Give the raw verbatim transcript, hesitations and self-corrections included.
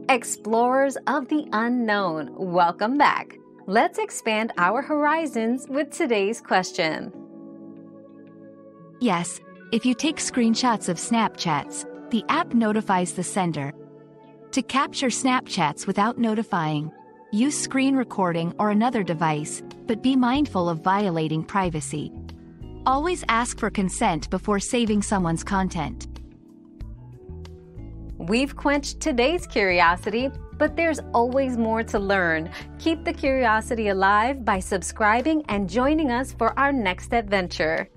Explorers of the unknown, welcome back. Let's expand our horizons with today's question. Yes, if you take screenshots of Snapchats, the app notifies the sender. To capture Snapchats without notifying, use screen recording or another device, but be mindful of violating privacy. Always ask for consent before saving someone's content. We've quenched today's curiosity, but there's always more to learn. Keep the curiosity alive by subscribing and joining us for our next adventure.